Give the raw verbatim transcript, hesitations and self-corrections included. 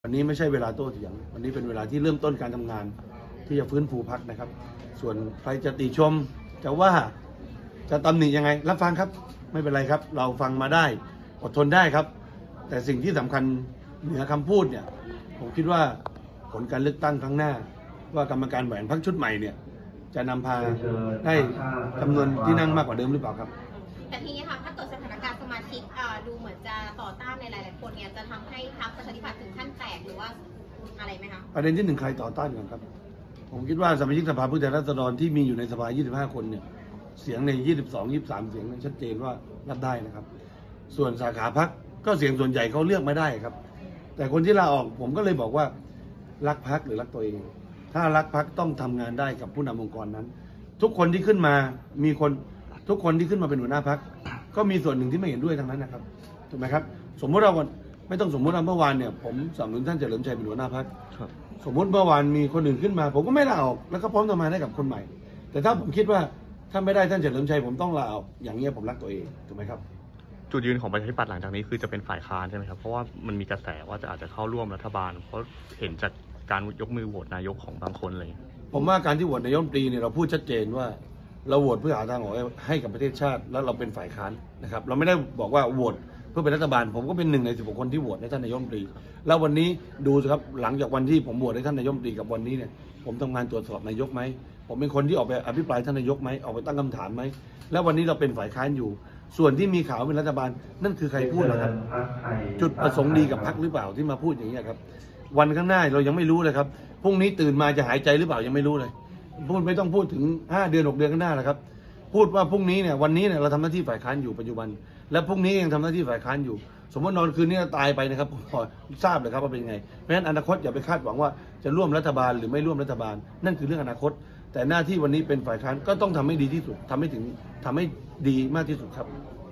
วันนี้ไม่ใช่เวลาโต้เถียงวันนี้เป็นเวลาที่เริ่มต้นการทำงานที่จะฟื้นฟูพรรคนะครับส่วนใครจะติชมจะว่าจะตำหนิยังไงรับฟังครับไม่เป็นไรครับเราฟังมาได้อดทนได้ครับแต่สิ่งที่สำคัญเหนือคำพูดเนี่ยผมคิดว่าผลการเลือกตั้งครั้งหน้าว่ากรรมการแหวนพรรคชุดใหม่เนี่ยจะนำพาได้จำนวนที่นั่งมากกว่าเดิมหรือเปล่าครับแต่ทีนี้ค่ะถ้าเกิดสถานการณ์สมาชิกดูเหมือนจะต่อต้านในหลายๆคนเนี่ยจะทำให้พรรคประชาธิปัตย์ถึงขั้นแตกหรือว่าอะไรไหมคะประเด็นที่หนึ่งใครต่อต้านกันครับผมคิดว่าสมาชิกสภาผู้แทนราษฎรที่มีอยู่ในสภายี่สิบห้าคนเนี่ยเสียงในยี่สิบสอง ยี่สิบสามเสียงนั้นชัดเจนว่ารับได้นะครับส่วนสาขาพรรคก็เสียงส่วนใหญ่เขาเลือกไม่ได้ครับแต่คนที่ลาออกผมก็เลยบอกว่ารักพรรคหรือรักตัวเองถ้ารักพรรคต้องทำงานได้กับผู้นำองค์กรนั้นทุกคนที่ขึ้นมามีคนทุกคนที่ขึ้นมาเป็นหัวหน้าพรรคก็มีส่วนหนึ่งที่ไม่เห็นด้วยทั้งนั้นนะครับถูกไหมครับสมมติเราไม่ต้องสมมติว่าเมื่อวานเนี่ยผมสนับสนุนท่านเฉลิมชัยเป็นหัวหน้าพรรคสมมติเมื่อวานมีคนอื่นขึ้นมาผมก็ไม่ลาออกแล้วก็พร้อมทำงานให้กับคนใหม่แต่ถ้าผมคิดว่าถ้าไม่ได้ท่านเฉลิมชัยผมต้องลาออกอย่างนี้ผมรักตัวเองถูกไหมครับจุดยืนของประชาธิปัตย์หลังจากนี้คือจะเป็นฝ่ายค้านใช่ไหมครับเพราะว่ามันมีกระแสว่าจะอาจจะเข้าร่วมรัฐบาลเพราะเห็นจากการยกมือโหวตนายกของบางคนเลยผมว่าการที่โหวตนายกรัฐมนตรีเนี่ยเราพูดชัดเจนว่าเราโหวตเพื่อหาทางออกให้กับประเทศชาติแล้วเราเป็นฝ่ายค้านนะครับเราไม่ได้บอกว่าโหวตเพื่อเป็นรัฐบาลผมก็เป็นหนึ่งในสิบหกคนที่โหวตให้ท่านนายกรัฐมนตรีแล้ววันนี้ดูสิครับหลังจากวันที่ผมโหวตให้ท่านนายกรัฐมนตรีกับวันนี้เนี่ยผมทำงานตรวจสอบนายกไหมผมเป็นคนที่ออกไปอภิปรายท่านนายกไหมออกไปตั้งคำถามไหมแล้ววันนี้เราเป็นฝ่ายค้านอยู่ส่วนที่มีข่าวเป็นรัฐบาลนั่นคือใครพูดนะครับจุดประสงค์ดีกับพรรคหรือเปล่าที่มาพูดอย่างนี้ครับวันข้างหน้าเรายังไม่รู้เลยครับพรุ่งนี้ตื่นมาจะหายใจหรือเปล่ายังไม่รู้เลยพูดไม่ต้องพูดถึงห้าเดือนหกเดือนข้างหน้าแล้วครับพูดว่าพรุ่งนี้เนี่ยวันนี้เนี่ยเราทำหน้าที่ฝ่ายค้านอยู่ปัจจุบันและพรุ่งนี้ยังทำหน้าที่ฝ่ายค้านอยู่สมมตินอนคืนนี้ตายไปนะครับผมพอทราบเลยครับว่าเป็นยังไงเพราะฉะนั้นอนาคตอย่าไปคาดหวังว่าจะร่วมรัฐบาลหรือไม่ร่วมรัฐบาลนั่นคือเรื่องอนาคตแต่หน้าที่วันนี้เป็นฝ่ายค้านก็ต้องทำให้ดีที่สุดทำให้ถึงทำให้ดีมากที่สุดครับ